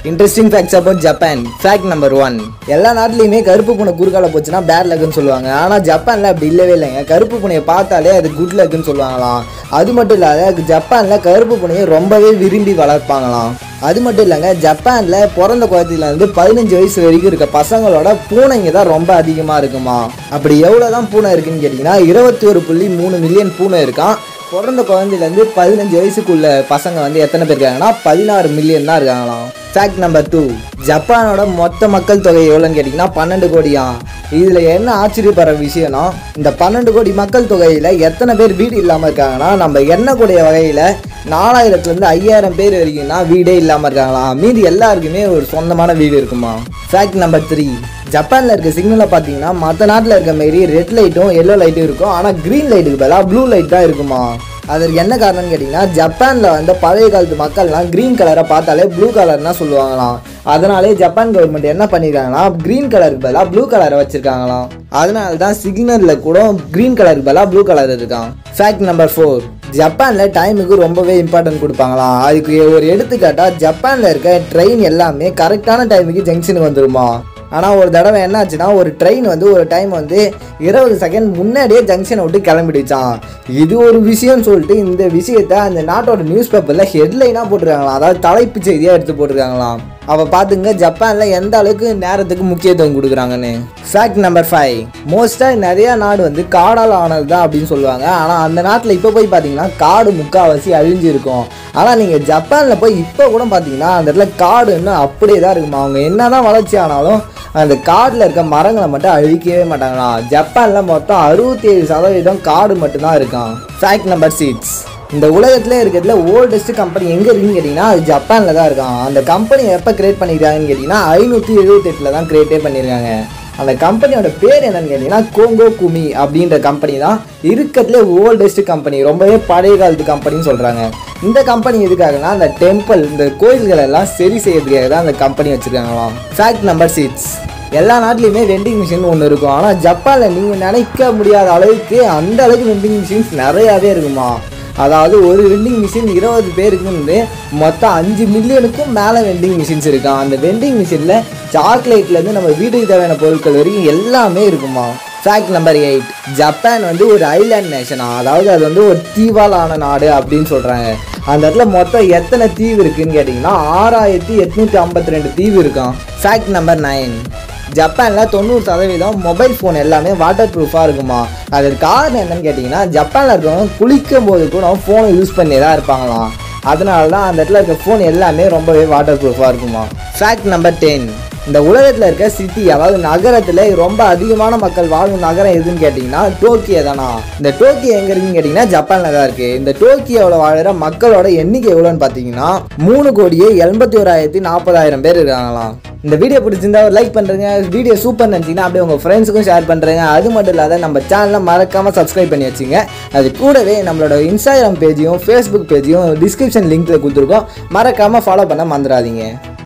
Interesting facts about Japan. Fact number 1. எல்லா நாட்டிலையுமே கருப்பு பூனை குறுக்கால போச்சுன்னா பேட் லக்னு சொல்லுவாங்க. ஆனால் ஜப்பானில் அப்படி இல்லவே இல்லைங்க. கருப்பு பூனையை பார்த்தாலே அது குட் லக்னு சொல்லுவாங்களாம். அது மட்டும் இல்லாத ஜப்பானில் கருப்பு பூனையை ரொம்பவே விரும்பி வளர்ப்பாங்களாம். அது மட்டும் இல்லைங்க, ஜப்பானில் பிறந்த குழந்தையிலேருந்து 15 வயசு வரைக்கும் இருக்க பசங்களோட பூனைங்க தான் ரொம்ப அதிகமாக இருக்குமா. அப்படி எவ்வளோ தான் பூனை இருக்குன்னு கேட்டிங்கன்னா 21.3 மில்லியன் பூனை இருக்கான். பிறந்த குழந்தையிலேருந்து 15 வயசுக்குள்ள பசங்க எத்தனை பேர் இருக்காங்கன்னா 16 மில்லியன் தான் இருக்காங்களாம். Fact number 2. ஜப்பானோட மொத்த மக்கள் தொகை எவ்வளோன்னு கேட்டிங்கன்னா 12 கோடியா. இதில் என்ன ஆச்சரியப்படுற விஷயம்னா, இந்த 12 கோடி மக்கள் தொகையில் எத்தனை பேர் வீடு இல்லாமல் இருக்காங்கன்னா, நம்ம எண்ணக்கூடிய வகையில் 4000லேருந்து 5000 பேர் வரைக்கும்னா வீடே இல்லாமல் இருக்காங்களாம். மீதி எல்லாருக்குமே ஒரு சொந்தமான வீடு இருக்குமா. Fact number 3. ஜப்பானில் இருக்க சிக்னலை பார்த்தீங்கன்னா மற்ற நாட்டில் இருக்க மாரி ரெட் லைட்டும் எல்லோ லைட்டும் இருக்கும். ஆனால் க்ரீன் லைட்டுக்கு பதிலாக ப்ளூ லைட் தான் இருக்குமா. அதற்கு என்ன காரணம்னு கேட்டிங்கன்னா, ஜப்பானில் பழைய காலத்து மக்கள்லாம் க்ரீன் கலரை பார்த்தாலே ப்ளூ கலர்னா சொல்லுவாங்களாம். அதனாலே ஜப்பான் கவர்மெண்ட் என்ன பண்ணியிருக்காங்கன்னா, க்ரீன் கலருக்கு பதிலாக ப்ளூ கலரை வச்சுருக்காங்களாம். அதனால தான் சிக்னலில் கூட க்ரீன் கலருக்கு பதிலாக ப்ளூ கலர் இருக்கான். Fact number 4. ஜப்பானில் டைமுக்கு ரொம்பவே இம்பார்ட்டன்ட் கொடுப்பாங்களாம். அதுக்கு ஒரு எடுத்துக்காட்டாக ஜப்பானில் இருக்க ட்ரெயின் எல்லாமே கரெக்டான டைமுக்கு ஜங்ஷனுக்கு வந்துடுமா. ஆனால் ஒரு தடவை என்ன ஆச்சுன்னா, ஒரு ட்ரெயின் ஒரு டைம் 20 செகண்ட் முன்னாடியே ஜங்ஷனை விட்டு கிளம்பிடுச்சான். இது ஒரு விஷயம்னு சொல்லிட்டு இந்த விஷயத்த அந்த நாட்டோட நியூஸ் பேப்பரில் ஹெட்லைனாக போட்டிருக்காங்களாம். அதாவது தலைப்பு செய்தியாக எடுத்து போட்டிருக்காங்களாம். அவள் பார்த்துங்க ஜப்பானில் எந்த அளவுக்கு நேரத்துக்கு முக்கியத்துவம் கொடுக்குறாங்கன்னு. Fact number 5. மோஸ்ட்டாக நிறையா நாடு காடால் ஆனது தான் அப்படின்னு சொல்லுவாங்க. ஆனால் அந்த நாட்டில் இப்போ போய் பார்த்தீங்கன்னா காடு முக்கால்வாசி அழிஞ்சு இருக்கும். ஆனால் நீங்கள் ஜப்பானில் போய் இப்போ கூட பார்த்தீங்கன்னா அந்த இடத்துல காடு இன்னும் அப்படியே தான் இருக்குமா. அவங்க என்ன தான் வளர்ச்சி ஆனாலும் அந்த காட்டில் இருக்க மரங்களை மட்டும் அழிக்கவே மாட்டாங்களா. ஜப்பானில் மொத்தம் 67% காடு மட்டும்தான் இருக்கான். Fact number 6. இந்த உலகத்தில் இருக்கிறதுல ஓல்டஸ்ட் கம்பெனி எங்கே இருக்குன்னு கேட்டிங்கன்னா அது ஜப்பானில் தான் இருக்கான். அந்த கம்பெனி எப்போ கிரியேட் பண்ணியிருக்காங்கன்னு கேட்டிங்கன்னா 578 தான் கிரியேட்டே பண்ணியிருக்காங்க. அந்த கம்பெனியோட பேர் என்னன்னு கேட்டிங்கன்னா கோங்கோ குமி அப்படின்ற கம்பெனி தான் இருக்கிறதுலே ஓல்டஸ்ட் கம்பெனி, ரொம்பவே பழைய காலத்து கம்பெனின்னு சொல்கிறாங்க. இந்த கம்பெனி எதுக்காகனா அந்த டெம்பிள், இந்த கோயில்கள் எல்லாம் சரி செய்யறதுக்காக தான் அந்த கம்பெனி வச்சுருக்காங்களாம். Fact number 6. எல்லா நாட்டிலையுமே வெண்டிங் மிஷின் ஒன்று இருக்கும். ஆனால் ஜப்பானில் நீங்கள் நினைக்க முடியாத அளவுக்கு அந்த அளவுக்கு வெண்டிங் மிஷின்ஸ் நிறையாவே இருக்குமா. அதாவது ஒரு வெண்டிங் மிஷின் 20 பேருக்கு மொத்தம் 5 மில்லியனுக்கும் மேலே வெண்டிங் மிஷின்ஸ் இருக்கான். அந்த வெண்டிங் மிஷினில் சாக்லேட்லேருந்து நம்ம வீட்டுக்கு தேவையான பொருட்கள் வரைக்கும் எல்லாமே இருக்குமா. Fact number 8. ஜப்பான் ஒரு ஐலாண்ட் நேஷனா. அதாவது அது ஒரு தீவால் ஆன நாடு அப்படின்னு சொல்கிறாங்க. அந்த இடத்துல மொத்தம் எத்தனை தீவு இருக்குதுன்னு கேட்டிங்கன்னா 6852 தீவு இருக்கான். Fact number 9. ஜப்பானில் 90% மொபைல் ஃபோன் எல்லாமே வாட்டர் ப்ரூஃபாக இருக்குமா. அதற்கு காரணம் என்னன்னு கேட்டிங்கன்னா, ஜப்பானில் இருக்கவங்க குளிக்கும் போது கூட ஃபோனை யூஸ் பண்ணி தான் இருப்பாங்களாம். அதனால தான் அந்த இடத்துல இருக்க ஃபோன் எல்லாமே ரொம்பவே வாட்டர் ப்ரூஃபாக இருக்குமா. Fact number 10. இந்த உலகத்தில் இருக்க சிட்டி, அதாவது நகரத்தில் ரொம்ப அதிகமான மக்கள் வாழும் நகரம் எதுன்னு கேட்டிங்கன்னா டோக்கியோ தானா. இந்த டோக்கியோ எங்கே இருக்குன்னு கேட்டிங்கன்னா ஜப்பானில் தான் இருக்குது. இந்த டோக்கியோவில் வாழ்கிற மக்களோட எண்ணிக்கை எவ்வளோன்னு பார்த்தீங்கன்னா 3,81,40,000 பேர் இருக்காங்களாம். இந்த வீடியோ பிடிச்சிருந்தா ஒரு லைக் பண்ணுறேங்க. வீடியோ சூப்பர் நினச்சிங்கன்னா அப்படியே உங்கள் ஃப்ரெண்ட்ஸுக்கும் ஷேர் பண்ணுறேங்க. அது மட்டும் இல்லாத நம்ம சேனலை மறக்காமல் சப்ஸ்கிரைப் பண்ணி வச்சுங்க. அது கூடவே நம்மளோட இன்ஸ்டாகிராம் பேஜையும் ஃபேஸ்புக் பேஜையும் டிஸ்கிரிப்ஷன் லிங்க்கில் கொடுத்துருக்கோம். மறக்காமல் ஃபாலோ பண்ண மறந்துடாதீங்க.